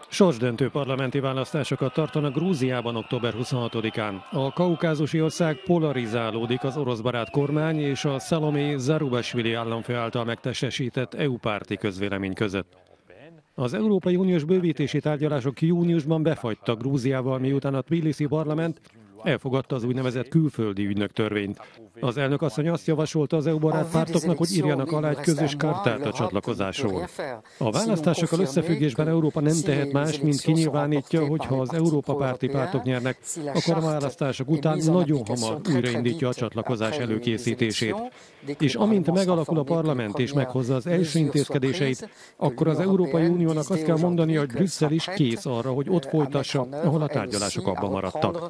Sorsdöntő parlamenti választásokat tartanak Grúziában október 26-án. A kaukázusi ország polarizálódik az oroszbarát kormány és a Salomé Zarubashvili államfő által megtestesített EU-párti közvélemény között. Az Európai Uniós bővítési tárgyalások júniusban befagytak Grúziával, miután a Tbilisi parlament elfogadta az úgynevezett külföldi ügynök törvényt. Az elnök asszony azt javasolta az EU-barát pártoknak, hogy írjanak alá egy közös chartát a csatlakozásról. A választásokkal összefüggésben Európa nem tehet más, mint kinyilvánítja, hogy ha az Európa párti pártok nyernek, akkor a választások után nagyon hamar újraindítja a csatlakozás előkészítését. És amint megalakul a parlament és meghozza az első intézkedéseit, akkor az Európai Uniónak azt kell mondania, hogy Brüsszel is kész arra, hogy ott folytassa, ahol a tárgyalások abba maradtak.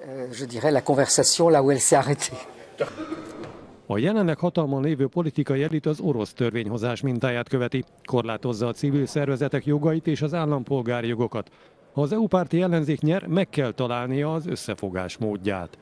A jelenleg hatalmon lévő politikai elit az orosz törvényhozás mintáját követi, korlátozza a civil szervezetek jogait és az állampolgári jogokat. Ha az EU-párti ellenzék nyer, meg kell találnia az összefogás módját.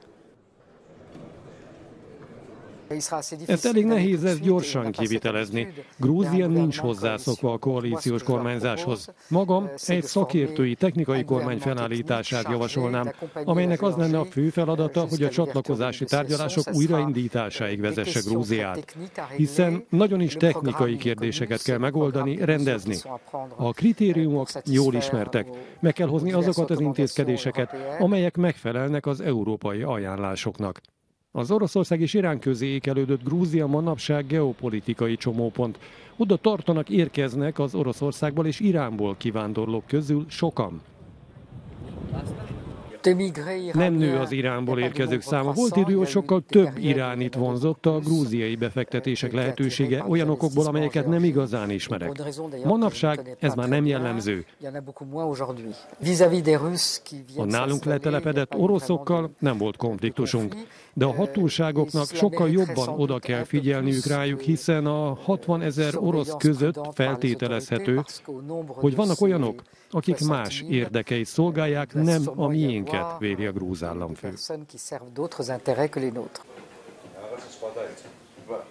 Ezt elég nehéz lesz gyorsan kivitelezni. Grúzia nincs hozzászokva a koalíciós kormányzáshoz. Magam egy szakértői technikai kormány felállítását javasolnám, amelynek az lenne a fő feladata, hogy a csatlakozási tárgyalások újraindításáig vezesse Grúziát. Hiszen nagyon is technikai kérdéseket kell megoldani, rendezni. A kritériumok jól ismertek. Meg kell hozni azokat az intézkedéseket, amelyek megfelelnek az európai ajánlásoknak. Az Oroszország és Irán közé ékelődött Grúzia manapság geopolitikai csomópont. Oda tartanak, érkeznek az Oroszországból és Iránból kivándorlók közül sokan. Nem nő az Iránból érkezők száma. Volt idő, hogy sokkal több iránit vonzott a grúziai befektetések lehetősége olyan okokból, amelyeket nem igazán ismerek. Manapság ez már nem jellemző. A nálunk letelepedett oroszokkal nem volt konfliktusunk, de a hatóságoknak sokkal jobban oda kell figyelniük rájuk, hiszen a 60 000 orosz között feltételezhető, hogy vannak olyanok, akik más érdekeit szolgálják, nem a miénket, véli a grúz államfő.